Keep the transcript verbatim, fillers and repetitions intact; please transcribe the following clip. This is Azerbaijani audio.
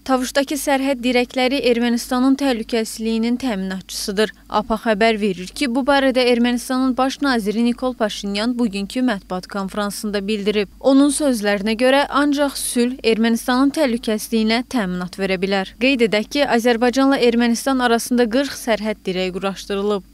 Tavuşdakı sərhəd dirəkləri Ermənistanın təhlükəsizliyinin təminatçısıdır. A P A xəbər verir ki, bu barədə Ermənistanın baş naziri Nikol Paşinyan bugünkü mətbuat konfransında bildirib. Onun sözlərinə görə ancaq sülh Ermənistanın təhlükəsizliyinə təminat verə bilər. Qeyd edək ki, Azərbaycanla Ermənistan arasında qırx sərhəd dirəyi quraşdırılıb.